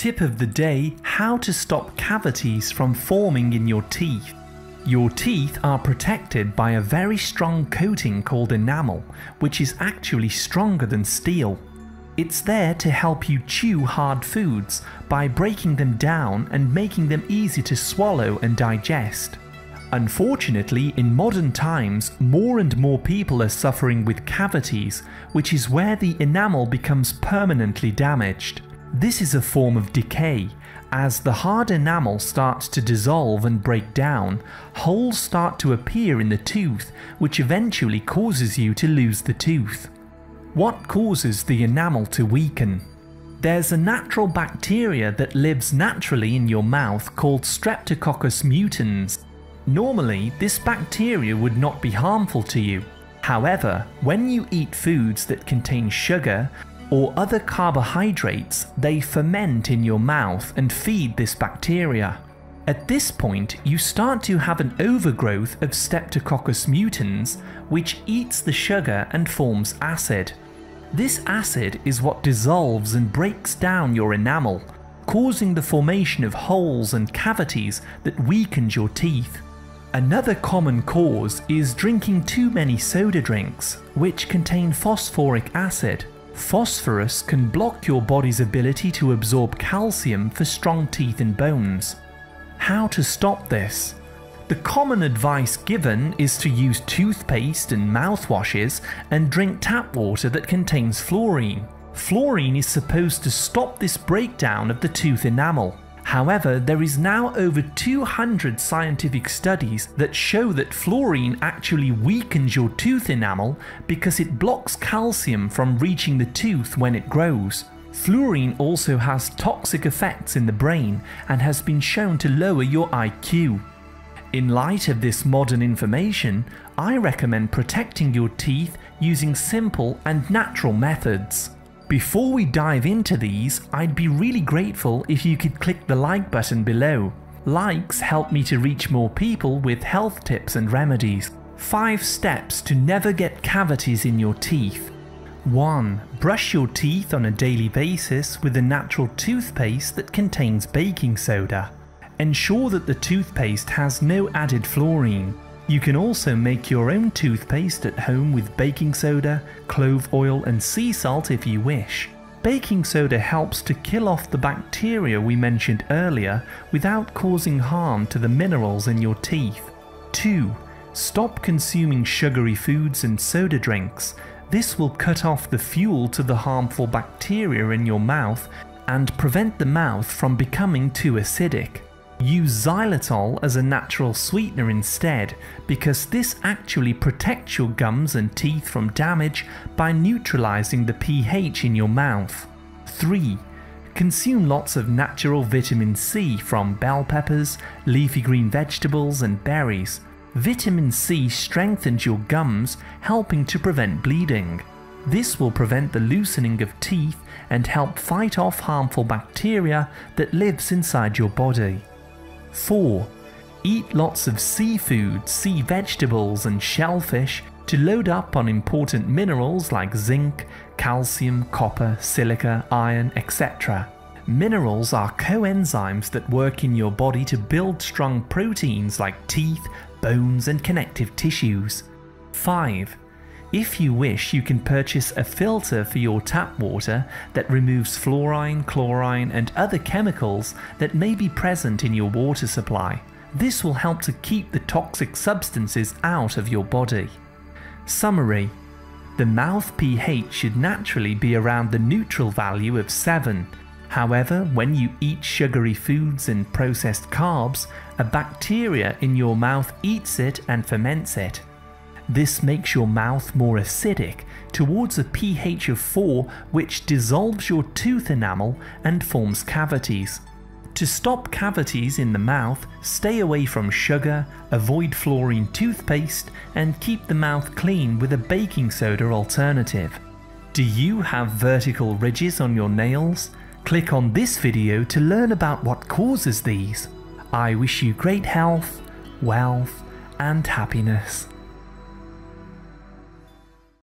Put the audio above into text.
Tip of the day: how to stop cavities from forming in your teeth. Your teeth are protected by a very strong coating called enamel, which is actually stronger than steel. It's there to help you chew hard foods by breaking them down and making them easy to swallow and digest. Unfortunately, in modern times, more and more people are suffering with cavities, which is where the enamel becomes permanently damaged. This is a form of decay. As the hard enamel starts to dissolve and break down, holes start to appear in the tooth, which eventually causes you to lose the tooth. What causes the enamel to weaken? There's a natural bacteria that lives naturally in your mouth called streptococcus mutans. Normally, this bacteria would not be harmful to you. However, when you eat foods that contain sugar or other carbohydrates, they ferment in your mouth and feed this bacteria. At this point, you start to have an overgrowth of streptococcus mutans, which eats the sugar and forms acid. This acid is what dissolves and breaks down your enamel, causing the formation of holes and cavities that weakens your teeth. Another common cause is drinking too many soda drinks, which contain phosphoric acid. Phosphorus can block your body's ability to absorb calcium for strong teeth and bones. How to stop this? The common advice given is to use toothpaste and mouthwashes and drink tap water that contains fluorine. Fluorine is supposed to stop this breakdown of the tooth enamel. However, there is now over 200 scientific studies that show that fluorine actually weakens your tooth enamel because it blocks calcium from reaching the tooth when it grows. Fluorine also has toxic effects in the brain and has been shown to lower your IQ. In light of this modern information, I recommend protecting your teeth using simple and natural methods. Before we dive into these, I'd be really grateful if you could click the like button below. Likes help me to reach more people with health tips and remedies. 5 steps to never get cavities in your teeth. 1. Brush your teeth on a daily basis with a natural toothpaste that contains baking soda. Ensure that the toothpaste has no added fluorine. You can also make your own toothpaste at home with baking soda, clove oil and sea salt if you wish. Baking soda helps to kill off the bacteria we mentioned earlier without causing harm to the minerals in your teeth. 2. Stop consuming sugary foods and soda drinks. This will cut off the fuel to the harmful bacteria in your mouth and prevent the mouth from becoming too acidic. Use xylitol as a natural sweetener instead, because this actually protects your gums and teeth from damage by neutralizing the pH in your mouth. 3. Consume lots of natural vitamin C from bell peppers, leafy green vegetables and berries. Vitamin C strengthens your gums, helping to prevent bleeding. This will prevent the loosening of teeth and help fight off harmful bacteria that lives inside your body. 4. Eat lots of seafood, sea vegetables and shellfish to load up on important minerals like zinc, calcium, copper, silica, iron, etc. Minerals are coenzymes that work in your body to build strong proteins like teeth, bones and connective tissues. 5. If you wish, you can purchase a filter for your tap water that removes fluorine, chlorine and other chemicals that may be present in your water supply. This will help to keep the toxic substances out of your body. Summary: the mouth pH should naturally be around the neutral value of 7. However, when you eat sugary foods and processed carbs, a bacteria in your mouth eats it and ferments it. This makes your mouth more acidic, towards a pH of 4, which dissolves your tooth enamel and forms cavities. To stop cavities in the mouth, stay away from sugar, avoid fluorine toothpaste, and keep the mouth clean with a baking soda alternative. Do you have vertical ridges on your nails? Click on this video to learn about what causes these. I wish you great health, wealth, and happiness.